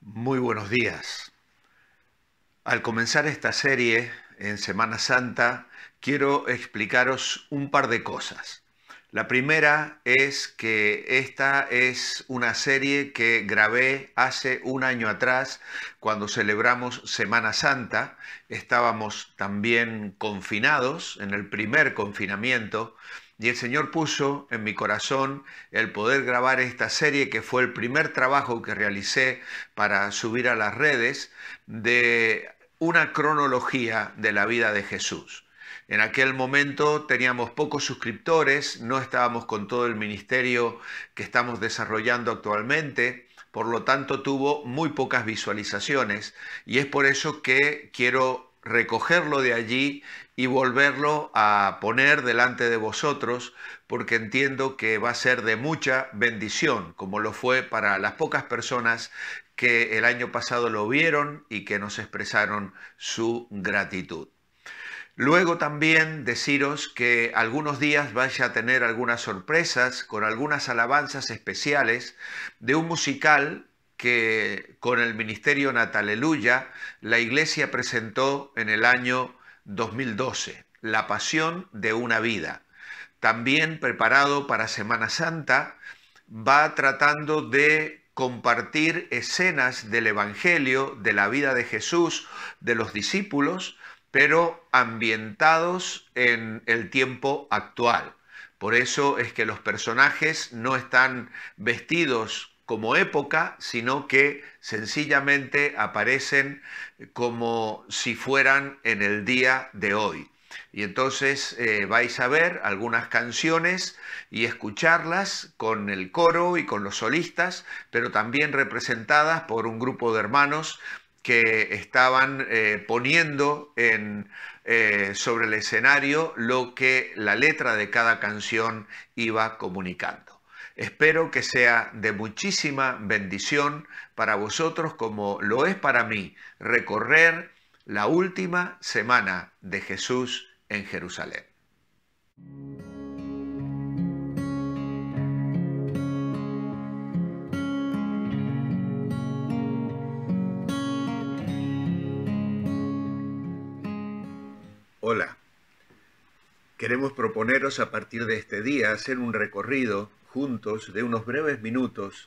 Muy buenos días. Al comenzar esta serie en Semana Santa, quiero explicaros un par de cosas. La primera es que esta es una serie que grabé hace un año atrás cuando celebramos Semana Santa. Estábamos también confinados en el primer confinamiento y el Señor puso en mi corazón el poder grabar esta serie, que fue el primer trabajo que realicé para subir a las redes, de una cronología de la vida de Jesús. En aquel momento teníamos pocos suscriptores, no estábamos con todo el ministerio que estamos desarrollando actualmente, por lo tanto tuvo muy pocas visualizaciones y es por eso que quiero recogerlo de allí y volverlo a poner delante de vosotros, porque entiendo que va a ser de mucha bendición, como lo fue para las pocas personas que el año pasado lo vieron y que nos expresaron su gratitud. Luego también deciros que algunos días vais a tener algunas sorpresas con algunas alabanzas especiales de un musical que con el Ministerio Nataleluya la Iglesia presentó en el año 2012, La Pasión de una Vida. También preparado para Semana Santa, va tratando de compartir escenas del Evangelio, de la vida de Jesús, de los discípulos, pero ambientados en el tiempo actual. Por eso es que los personajes no están vestidos como época, sino que sencillamente aparecen como si fueran en el día de hoy. Y entonces vais a ver algunas canciones y escucharlas con el coro y con los solistas, pero también representadas por un grupo de hermanos que estaban poniendo sobre el escenario lo que la letra de cada canción iba comunicando. Espero que sea de muchísima bendición para vosotros, como lo es para mí, recorrer la última semana de Jesús en Jerusalén. Hola, queremos proponeros a partir de este día hacer un recorrido juntos de unos breves minutos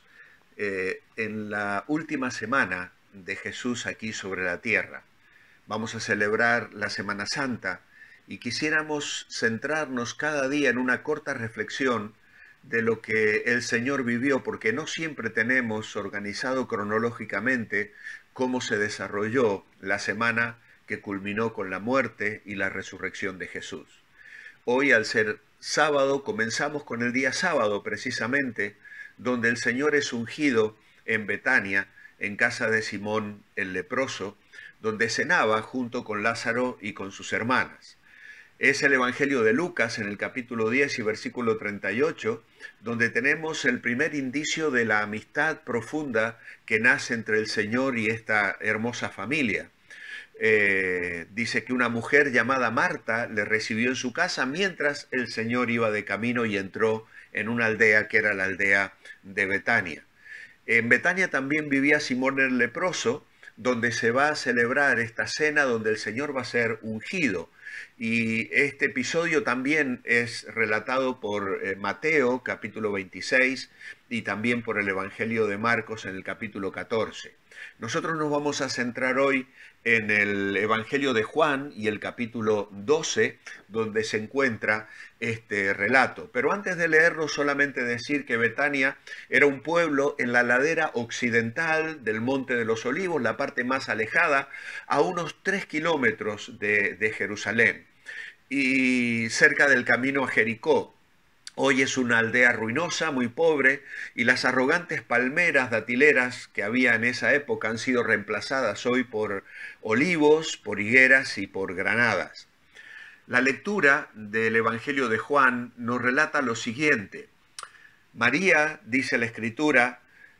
en la última semana de Jesús aquí sobre la tierra. Vamos a celebrar la Semana Santa y quisiéramos centrarnos cada día en una corta reflexión de lo que el Señor vivió, porque no siempre tenemos organizado cronológicamente cómo se desarrolló la semana que culminó con la muerte y la resurrección de Jesús. Hoy, al ser sábado, comenzamos con el día sábado precisamente, donde el Señor es ungido en Betania, en casa de Simón el leproso, donde cenaba junto con Lázaro y con sus hermanas. Es el Evangelio de Lucas en el capítulo 10 y versículo 38, donde tenemos el primer indicio de la amistad profunda que nace entre el Señor y esta hermosa familia. Dice que una mujer llamada Marta le recibió en su casa mientras el Señor iba de camino y entró en una aldea que era la aldea de Betania. En Betania también vivía Simón el leproso, donde se va a celebrar esta cena donde el Señor va a ser ungido. Y este episodio también es relatado por Mateo, capítulo 26, y también por el Evangelio de Marcos en el capítulo 14. Nosotros nos vamos a centrar hoy en el Evangelio de Juan y el capítulo 12, donde se encuentra este relato. Pero antes de leerlo, solamente decir que Betania era un pueblo en la ladera occidental del Monte de los Olivos, la parte más alejada, a unos 3 kilómetros de Jerusalén, y cerca del camino a Jericó. Hoy es una aldea ruinosa, muy pobre, y las arrogantes palmeras datileras que había en esa época han sido reemplazadas hoy por olivos, por higueras y por granadas. La lectura del Evangelio de Juan nos relata lo siguiente. María, dice la Escritura,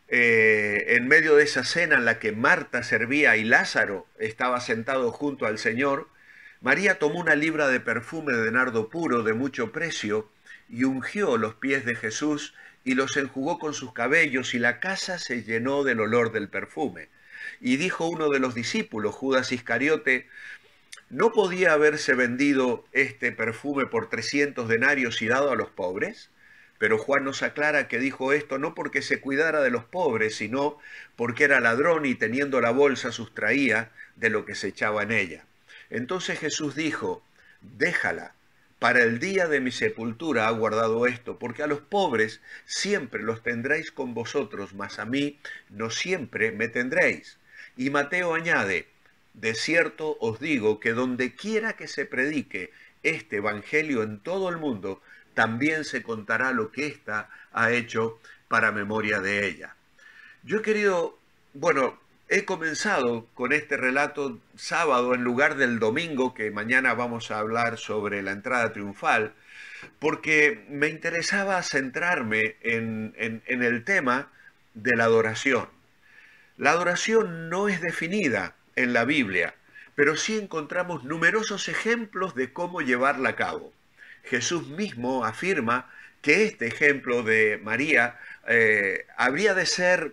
en medio de esa cena en la que Marta servía y Lázaro estaba sentado junto al Señor, María tomó una libra de perfume de nardo puro de mucho precio y ungió los pies de Jesús y los enjugó con sus cabellos, y la casa se llenó del olor del perfume. Y dijo uno de los discípulos, Judas Iscariote, ¿no podía haberse vendido este perfume por 300 denarios y dado a los pobres? Pero Juan nos aclara que dijo esto no porque se cuidara de los pobres, sino porque era ladrón y teniendo la bolsa sustraía de lo que se echaba en ella. Entonces Jesús dijo, déjala, para el día de mi sepultura ha guardado esto, porque a los pobres siempre los tendréis con vosotros, mas a mí no siempre me tendréis. Y Mateo añade, de cierto os digo que donde quiera que se predique este evangelio en todo el mundo, también se contará lo que ésta ha hecho para memoria de ella. Yo he querido, he comenzado con este relato sábado en lugar del domingo, que mañana vamos a hablar sobre la entrada triunfal, porque me interesaba centrarme en el tema de la adoración. La adoración no es definida en la Biblia, pero sí encontramos numerosos ejemplos de cómo llevarla a cabo. Jesús mismo afirma que este ejemplo de María habría de ser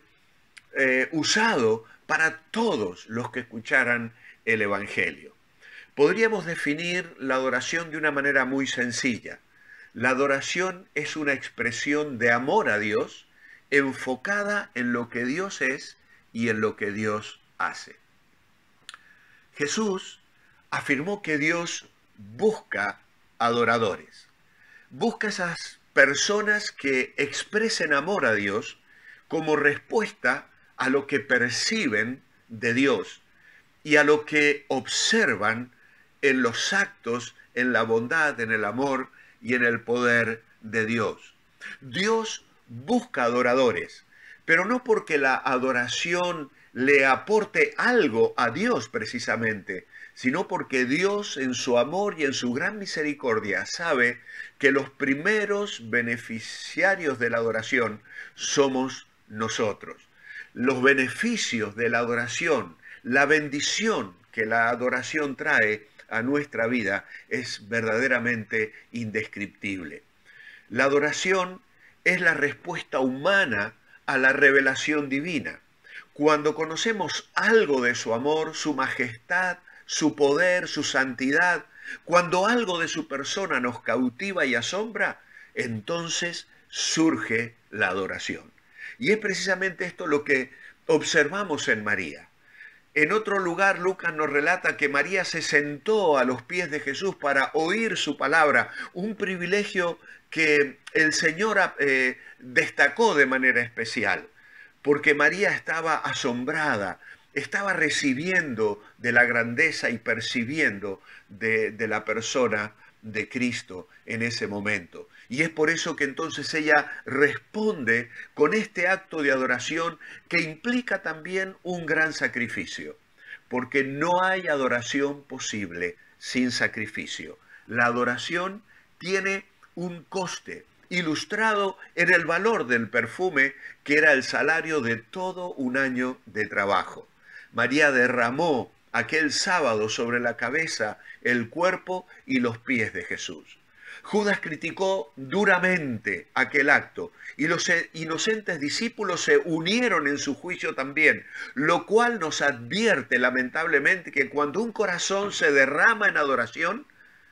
usado para todos los que escucharan el Evangelio. Podríamos definir la adoración de una manera muy sencilla. La adoración es una expresión de amor a Dios enfocada en lo que Dios es y en lo que Dios hace. Jesús afirmó que Dios busca adoradores. Busca esas personas que expresen amor a Dios como respuesta a lo que perciben de Dios y a lo que observan en los actos, en la bondad, en el amor y en el poder de Dios. Dios busca adoradores, pero no porque la adoración le aporte algo a Dios precisamente, sino porque Dios en su amor y en su gran misericordia sabe que los primeros beneficiarios de la adoración somos nosotros. Los beneficios de la adoración, la bendición que la adoración trae a nuestra vida es verdaderamente indescriptible. La adoración es la respuesta humana a la revelación divina. Cuando conocemos algo de su amor, su majestad, su poder, su santidad, cuando algo de su persona nos cautiva y asombra, entonces surge la adoración. Y es precisamente esto lo que observamos en María. En otro lugar, Lucas nos relata que María se sentó a los pies de Jesús para oír su palabra, un privilegio que el Señor destacó de manera especial, porque María estaba asombrada, estaba recibiendo de la grandeza y percibiendo de la persona de Cristo en ese momento. Y es por eso que entonces ella responde con este acto de adoración que implica también un gran sacrificio, porque no hay adoración posible sin sacrificio. La adoración tiene un coste, ilustrado en el valor del perfume, que era el salario de todo un año de trabajo. María derramó aquel sábado sobre la cabeza, el cuerpo y los pies de Jesús. Judas criticó duramente aquel acto y los inocentes discípulos se unieron en su juicio también, lo cual nos advierte lamentablemente que cuando un corazón se derrama en adoración,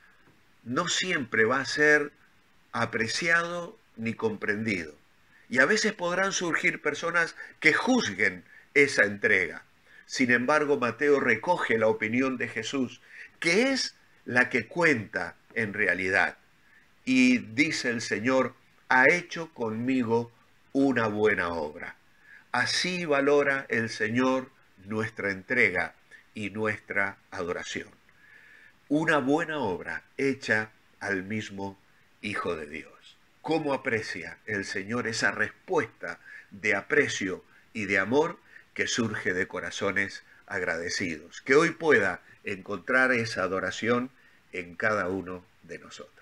no siempre va a ser apreciado ni comprendido. Y a veces podrán surgir personas que juzguen esa entrega. Sin embargo, Mateo recoge la opinión de Jesús, que es la que cuenta en realidad. Y dice el Señor, ha hecho conmigo una buena obra. Así valora el Señor nuestra entrega y nuestra adoración. Una buena obra hecha al mismo Hijo de Dios. ¿Cómo aprecia el Señor esa respuesta de aprecio y de amor que surge de corazones agradecidos? Que hoy pueda encontrar esa adoración en cada uno de nosotros.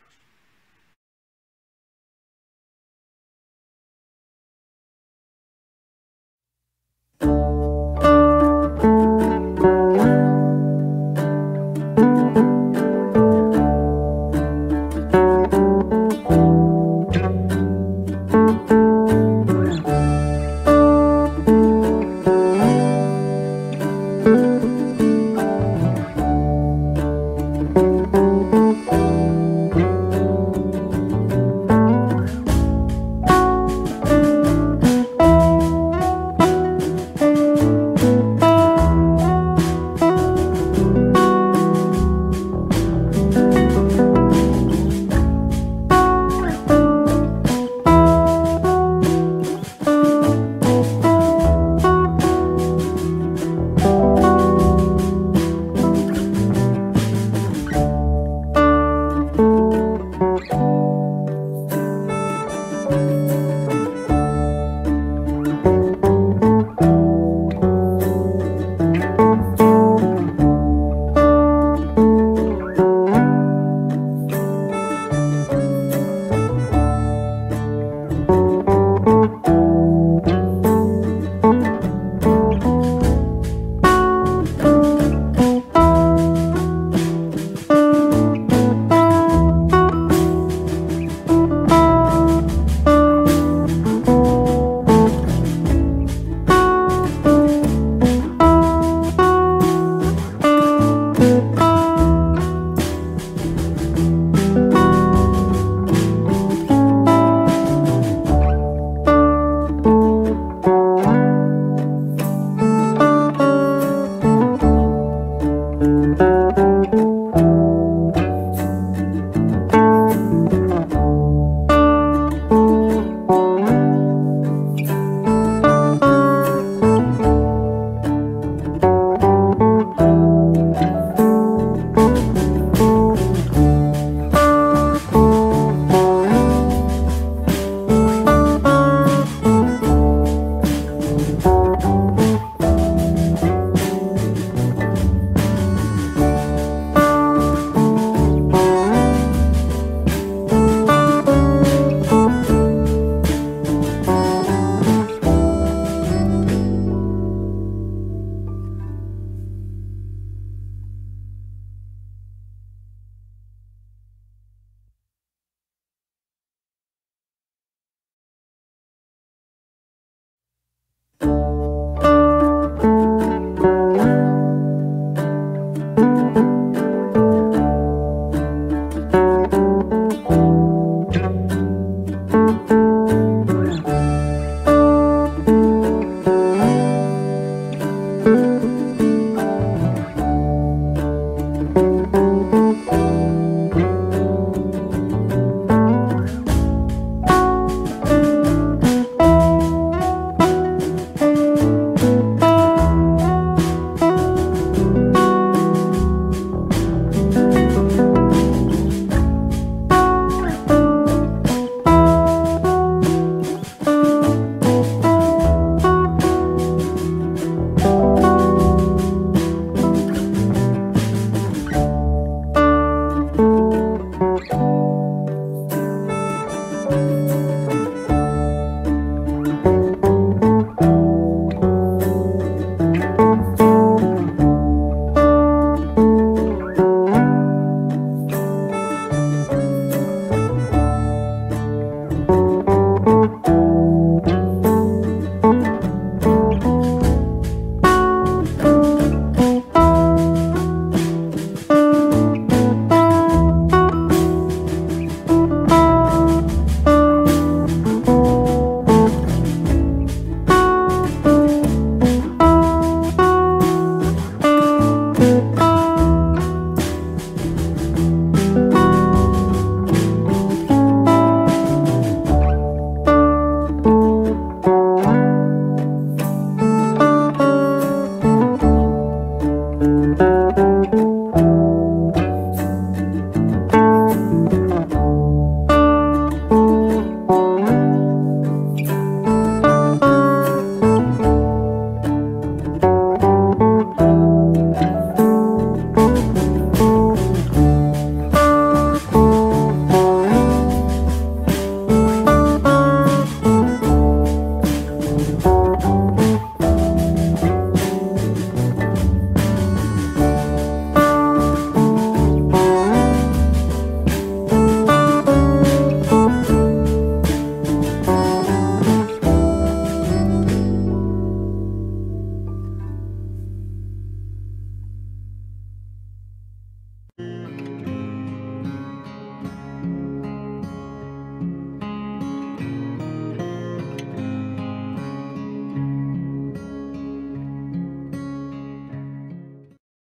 Thank you.